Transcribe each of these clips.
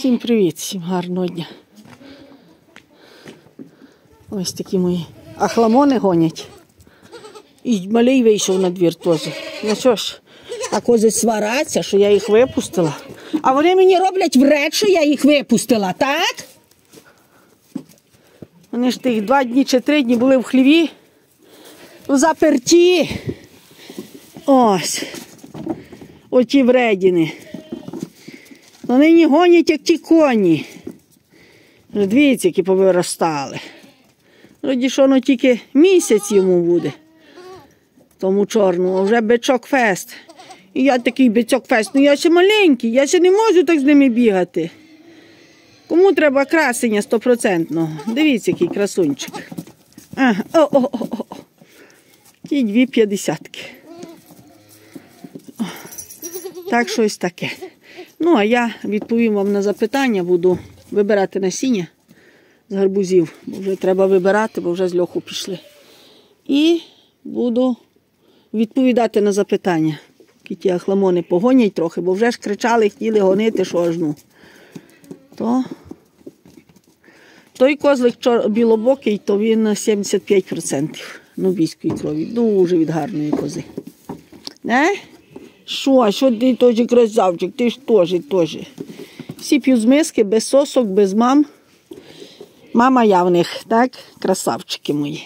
Всім привіт, всім гарного дня. Ось такі мої ахламони гонять. І малий вийшов на двір теж. Ну що ж, а кози свараться, що я їх випустила. А вони мені роблять вред, що я їх випустила, так? Вони ж тих 2 дні чи 3 дні були в хліві, в заперті. Ось. Оті вредіни. Вони не гонять, як ті коні. Дивіться, які повиростали. Вроді, що воно тільки місяць йому буде. Тому чорному, а вже бичок фест. І я такий бичок фест. Ну я ще маленький, я ще не можу так з ними бігати. Кому треба красення 100%? Дивіться, який красунчик. Ага, о-о-о-о. Ті 2 50-ки. Так, щось таке. Ну, а я відповім вам на запитання, буду вибирати насіння з гарбузів. Бо вже треба вибирати, бо вже з льоху пішли. І буду відповідати на запитання. Ті ахламони погонять трохи, бо вже ж кричали, хотіли гонити, що аж ну. Той козлик білобокий, то він на 75% нубійської крові. Дуже від гарної кози. Не? Що ти теж красавчик, ти ж теж. Всі п'ють з миски, без сосок, без мам. Мама я в них, так? Красавчики мої.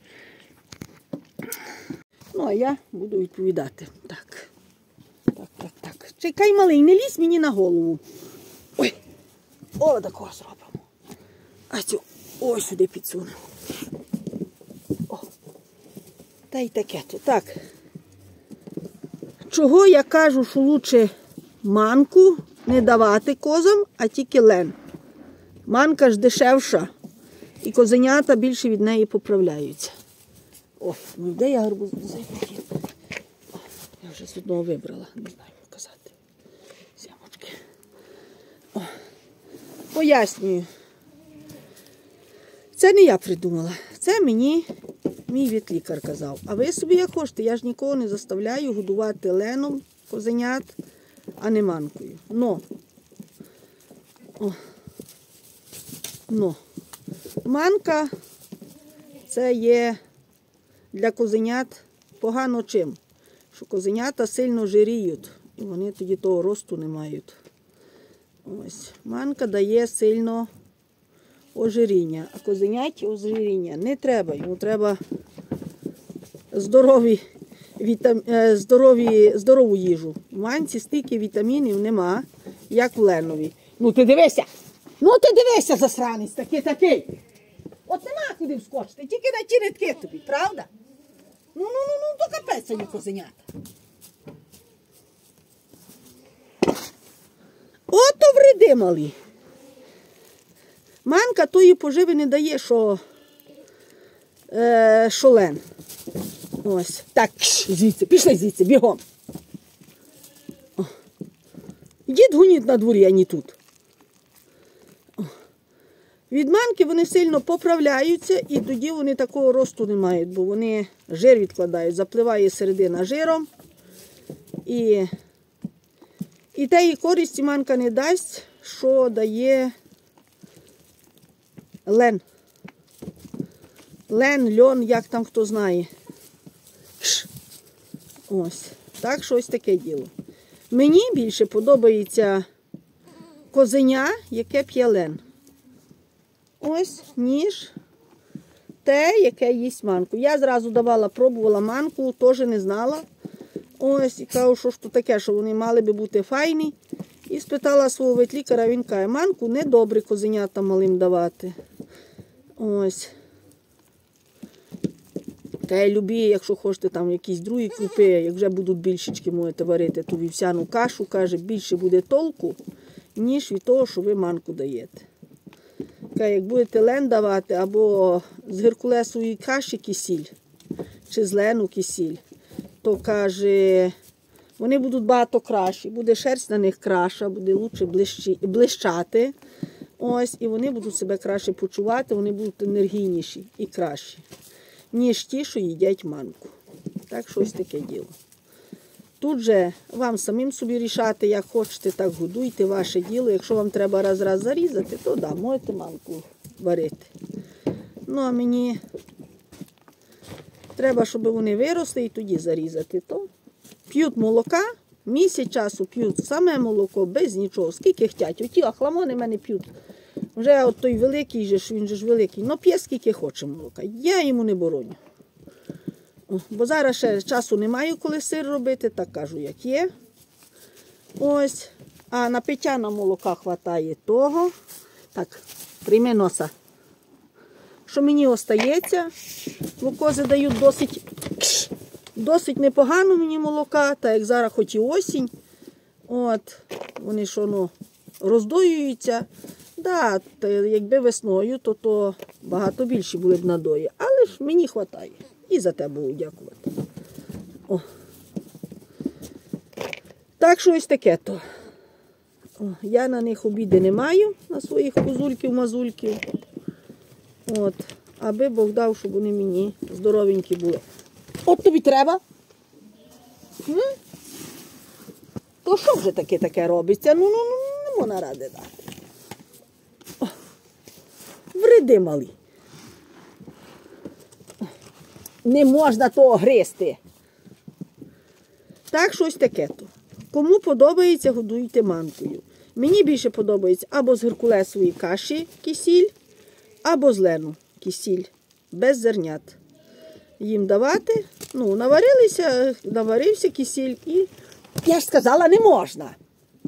Ну, а я буду відповідати. Так. Чекай, малий, не лізь мені на голову. Ой, о, такого зробимо. А цю, ось сюди підсунемо. О, та й таке то. Так. Чого я кажу, що краще манку не давати козам, а тільки лен. Манка ж дешевша, і козенята більше від неї поправляються. О, ну де я гарбуз зайду? Я вже з одного вибрала, не знаю показати. Сямочки. О, пояснюю. Це не я придумала, це мені мій ветлікар казав. А ви собі як хочете, я ж нікого не заставляю годувати леном козенят, а не манкою. Манка це є для козенят погано чим? Що козенята сильно жиріють, і вони тоді того росту не мають. Ось. Манка дає сильно ожиріння, а козеняті ожиріння не треба. Йому треба здорову їжу. В манці стільки вітамінів нема, як в ленові. Ну ти дивися, засранець, такий. От нема куди вскочити, тільки на ті рядки тобі, правда? Ну, до капець ні козенята. Ото вреди малі. Манка тої поживи не дає, що лен. Ось. Так, звідси, пішли звідси, бігом. Дід гоніть на дворі, а не тут. Від манки вони сильно поправляються, і тоді вони такого росту не мають, бо вони жир відкладають, запливає середина жиром. І тієї користі манка не дасть, що дає лен. Лен, льон, як там хто знає. Ось. Так, щось таке діло. Мені більше подобається козеня, яке п'є лен. Ось, ніж те, яке їсть манку. Я зразу пробувала манку, теж не знала. Ось, і кажу, що ж то таке, що вони мали би бути файні. І спитала свого ветлікаря, він каже, манку не добре козенятам малим давати. Ось. Каже, любі, якщо хочете там якісь другі крупи, як вже будуть більшечки можете варити ту вівсяну кашу, каже, більше буде толку, ніж від того, що ви манку даєте. Каже, як будете лен давати, або з геркулесової каші кисіль, чи з лену кисіль, то, каже, вони будуть багато кращі, буде шерсть на них краща, буде лучше блищати. Ось, і вони будуть себе краще почувати, вони будуть енергійніші і кращі, ніж ті, що їдять манку. Так, щось таке діло. Тут же вам самим собі рішати, як хочете, так годуйте, ваше діло. Якщо вам треба раз-раз зарізати, то да, можете манку варити. Ну, а мені треба, щоб вони виросли і тоді зарізати. То п'ють молока, місяць часу п'ють саме молоко, без нічого, скільки хочуть. Оті ахламони в мене п'ють. Вже от той великий, він же ж великий, но п'є скільки хоче молока. Я йому не бороню. Бо зараз ще часу не маю, коли сир робити, так кажу, як є. Ось. А на пиття на молока вистачає того. Так, прийми носа. Що мені остається, бо кози дають досить непогано мені молока, так як зараз хоч і осінь. От, вони що, ну, роздоюються. Да, якби весною, то багато більші були б надої. Але ж мені вистачає. І за те буду дякувати. О. Так що ось таке то. Я на них обіди не маю, на своїх козульків-мазульків. От. Аби Бог дав, щоб вони мені здоровенькі були. От тобі треба. То що вже таке робиться? Ну, не можна ради дати. О. Вреди малі. Не можна того гризти. Так, щось таке-то. Кому подобається, годуйте манкою. Мені більше подобається або з геркулесової каші кисіль, або з лену кисіль, без зернят. Їм давати, ну, наварився кисіль і, я ж сказала, не можна.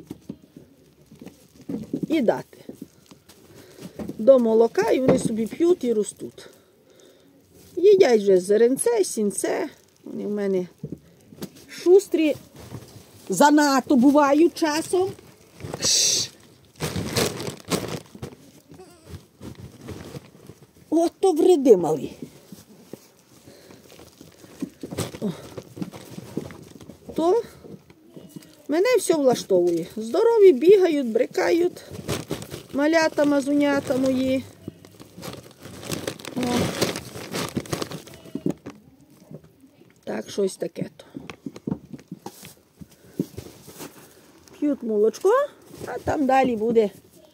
І дати. До молока, і вони собі п'ють і ростуть. Їдять вже зеренце, сінце. Вони в мене шустрі занадто бувають часом. Ото вреди малі. То мене все влаштовує. Здорові бігають, брикають. Малята, мазунята мої. О. Так, щось таке-то. П'ють молочко, а там далі буде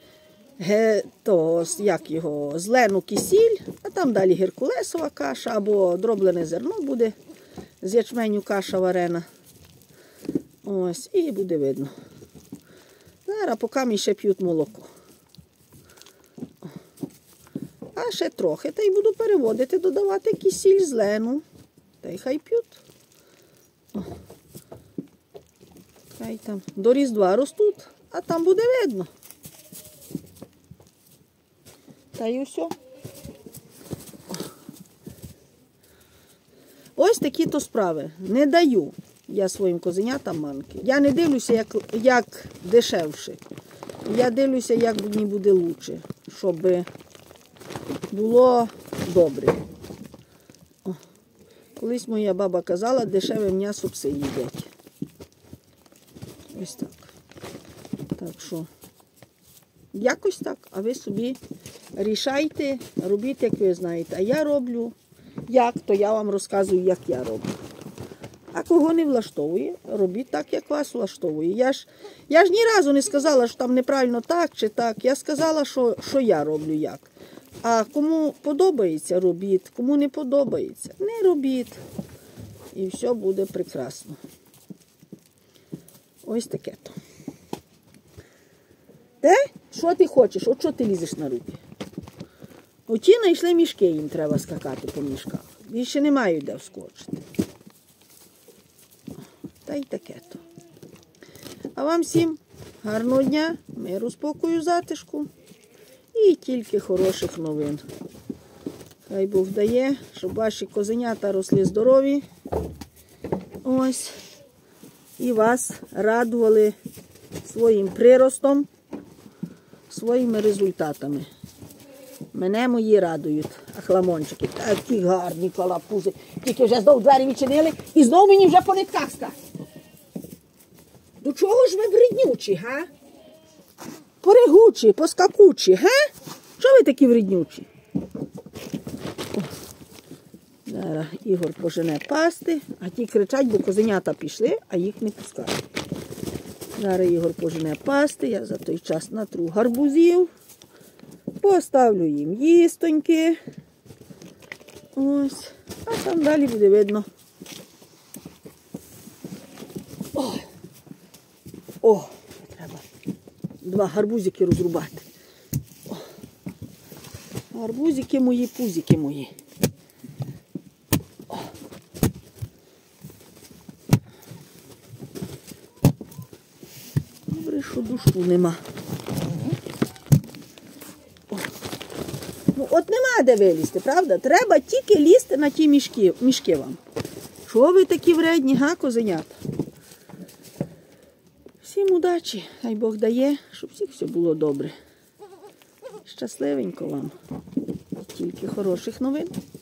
з лену кисіль, а там далі геркулесова каша або дроблене зерно буде, з ячменю каша варена. Ось, і буде видно. Зараз поки ще п'ють молоко. А ще трохи, та й буду переводити, додавати кисіль з лену. Та й хай п'ють. Хай там до Різдва ростуть, а там буде видно. Та й усе. Ось такі то справи. Не даю я своїм козенятам манки. Я не дивлюся, як дешевше. Я дивлюся, як мені буде краще, щоб було добре. Колись моя баба казала, дешеве м'ясо пси їдять. Ось так. Так що, якось так, а ви собі рішайте, робіть, як ви знаєте. А я роблю, то я вам розказую, як я роблю. А кого не влаштовує, робіть так, як вас влаштовує. Я ж ні разу не сказала, що там неправильно так чи так. Я сказала, що я роблю як. А кому подобається, робіть. Кому не подобається, не робіть. І все буде прекрасно. Ось таке-то. Те, що ти хочеш? От що ти лізеш на руки? Оті знайшли мішки, їм треба скакати по мішках. Більше не мають де вскочити. Та й таке-то. А вам всім гарного дня, миру, спокою, затишку і тільки хороших новин. Хай Бог дає, щоб ваші козенята росли здорові. Ось. І вас радували своїм приростом, своїми результатами. Мене мої радують, ахламончики. Такі гарні калапузи. Тільки вже знову двері відчинили і знову мені вже по нитках скачуть. До чого ж ви вреднючі, га? Поригучі, поскакучі, га? Чого ви такі вреднючі? Да. Зараз Ігор пожене пасти, а ті кричать, бо козенята пішли, а їх не пускають. Зараз Ігор пожене пасти, я за той час натру гарбузів, поставлю їм їстоньки. Ось, а там далі буде видно. О, треба 2 гарбузики розрубати. О. Гарбузики мої, пузики мої. О. Добре, що душу нема. О. Ну, от нема де вилізти, правда? Треба тільки лізти на ті мішки вам. Що ви такі вредні, га, козенята? Всім удачі, хай Бог дає, щоб всіх все було добре. Щасливенько вам. Тільки хороших новин.